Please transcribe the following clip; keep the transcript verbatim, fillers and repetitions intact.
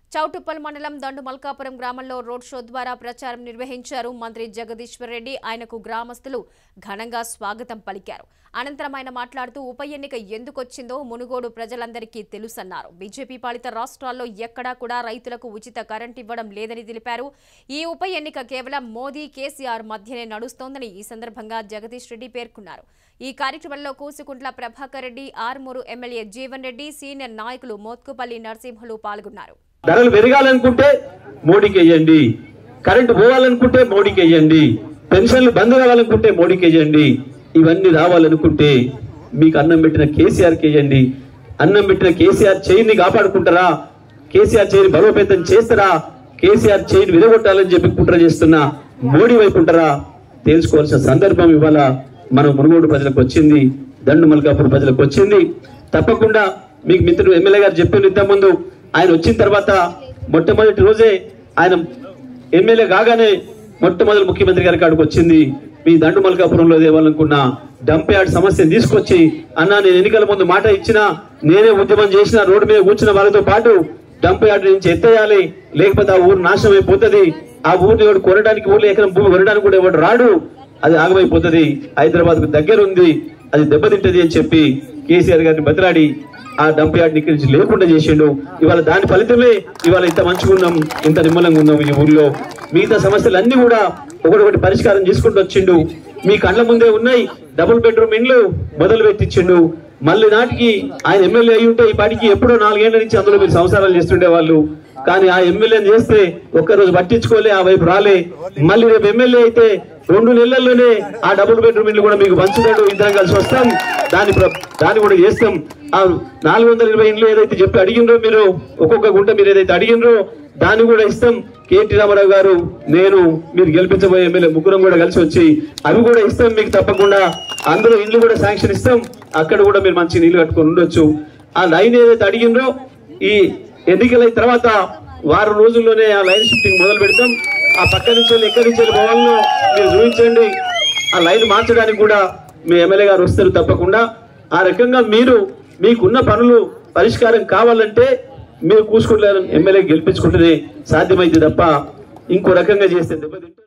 చౌటుప్పల్ మండలం దండుమల్కాపురం గ్రామంలో road show ద్వారా ప్రచారం నిర్వహించారు మంత్రి జగదీశ్వర్ రెడ్డి. ఆయనకు గ్రామస్తులు ఘనంగా స్వాగతం పలికారు. అనంతరం ఆయన మాట్లాడుతూ ఉప ఎన్నిక ఎందుకొచ్చిందో మునుగోడు ప్రజలందరికీ తెలుసన్నారు. బీజేపీ పాలిత రాష్ట్రాల్లో ఎక్కడా కూడా రైతులకు ఉచిత కరెంట్ ఇవ్వడం లేదని తెలిపారు. ఈ ఉప ఎన్నిక కేవలం మోదీ కేసీఆర్ మధ్యనే నడుస్తోందని ఈ సందర్భంగా జగదీష్ రెడ్డి పేర్కొన్నారు. ఈ కార్యక్రమంలో కూసుకుంట్ల ప్రభాకర్ రెడ్డి, ఆర్మూరు ఎమ్మెల్యే జీవన్ రెడ్డి, సీనియర్ నాయకులు మోత్కుపల్లి నరసింహులు పాల్గొన్నారు. ధరలు పెరగాలనుకుంటే మోడీకి వేయండి, కరెంటు పోవాలనుకుంటే మోడీకి వేయండి, పెన్షన్లు బంద్ కావాలనుకుంటే మోడీకి వేయండి, ఇవన్నీ రావాలనుకుంటే మీకు అన్నం పెట్టిన కేసీఆర్కి వేయండి. అన్నం పెట్టిన కేసీఆర్ చేయిని కాపాడుకుంటారా? కేసీఆర్ చేయిని బలోపేతం చేస్తారా? కేసీఆర్ చేయిని విరగొట్టాలని చెప్పి కుట్ర చేస్తున్న మోడీ వైపు ఉంటారా? తెలుసుకోవాల్సిన సందర్భం ఇవాళ మన మునుగోడు ప్రజలకు వచ్చింది, దండు మల్కాపూర్ ప్రజలకు వచ్చింది. తప్పకుండా మీకు మిత్రుడు ఎమ్మెల్యే గారు చెప్పిన ఇంతకుముందు ఆయన వచ్చిన తర్వాత మొట్టమొదటి రోజే ఆయన ఎమ్మెల్యే కాగానే మొట్టమొదటి ముఖ్యమంత్రి గారి కాడికి వచ్చింది. మీ దండు మల్కాపురంలో దేవాలనుకున్న డంప్ యార్డ్ సమస్యను తీసుకొచ్చి, అన్నా నేను ఎన్నికల ముందు మాట ఇచ్చినా, నేనే ఉద్యమం చేసిన, రోడ్డు మీద కూర్చున్న వాళ్ళతో పాటు డంప్ యార్డ్ నుంచి ఎత్తేయాలి, లేకపోతే ఆ ఊరు నాశనం అయిపోతుంది, ఆ ఊరిని ఎవడు కొనడానికి, ఊర్లో ఎకరం భూమి కొనడానికి కూడా ఎవడు రాడు, అది ఆగమైపోతుంది, హైదరాబాద్ కు దగ్గర ఉంది, అది దెబ్బతింటది అని చెప్పి కేసీఆర్ గారిని బతిలాడి ఆ డంప్ యార్డ్ ఇక్కడి నుంచి లేకుండా చేసిండు. ఇవాళ దాని ఫలితమే ఇవాళ ఇంత మంచిగా ఉన్నాం, ఇంత నిమ్మలంగా ఉన్నాం ఈ ఊర్లో. మిగతా సమస్యలు అన్ని కూడా ఒకటొకటి పరిష్కారం చేసుకుంటూ వచ్చిండు. మీ కళ్ళ ముందే ఉన్నాయి డబుల్ బెడ్రూమ్ ఇండ్లు మొదలు పెట్టించిండు. మళ్ళీ నాటికి ఆయన ఎమ్మెల్యే అయి ఉంటే ఈ పాటికి ఎప్పుడో నాలుగేళ్ల నుంచి అందులో మీరు సంసారాలు చేస్తుండే వాళ్ళు. కానీ ఆ ఎమ్మెల్యేని చేస్తే ఒక్కరోజు పట్టించుకోలే, ఆ వైపు రాలే. మళ్ళీ రేపు ఎమ్మెల్యే అయితే రెండు నెలల్లోనే ఆ డబుల్ బెడ్రూమ్ ఇల్లు కూడా మీకు పంచుతాడు, ఇద్దరం కలిసి వస్తాం, దాని దాన్ని కూడా చేస్తాం. ఆ నాలుగు వందల ఇరవై ఇండ్లు ఏదైతే చెప్పి అడిగినరో మీరు, ఒక్కొక్క గుంట మీరు ఏదైతే అడిగినరో దాన్ని కూడా ఇస్తాం. కేటీ రామారావు గారు, నేను, మీరు గెలిపించబోయే ఎమ్మెల్యే ముగ్గురం కూడా కలిసి వచ్చి అవి కూడా ఇస్తాం మీకు తప్పకుండా. అందులో ఇండ్లు కూడా శాంక్షన్ ఇస్తాం, అక్కడ కూడా మీరు మంచి నీళ్లు కట్టుకొని ఉండొచ్చు. ఆ లైన్ ఏదైతే అడిగినరో ఈ ఎన్నికలైన తర్వాత వారం రోజుల్లోనే ఆ లైన్ షిఫ్టింగ్ మొదలు పెడతాం. ఆ పక్క నుంచి వెళ్ళి ఎక్కడి నుంచి వెళ్ళి పోవాలనో మీరు చూపించండి. ఆ లైన్ మార్చడానికి కూడా మీ ఎమ్మెల్యే గారు వస్తారు తప్పకుండా. ఆ రకంగా మీరు మీకున్న పనులు పరిష్కారం కావాలంటే మీరు కూసుకుంటారు, ఎమ్మెల్యే గెలిపించుకుంటేనే సాధ్యమైంది తప్ప ఇంకో రకంగా చేస్తే దెబ్బతింటే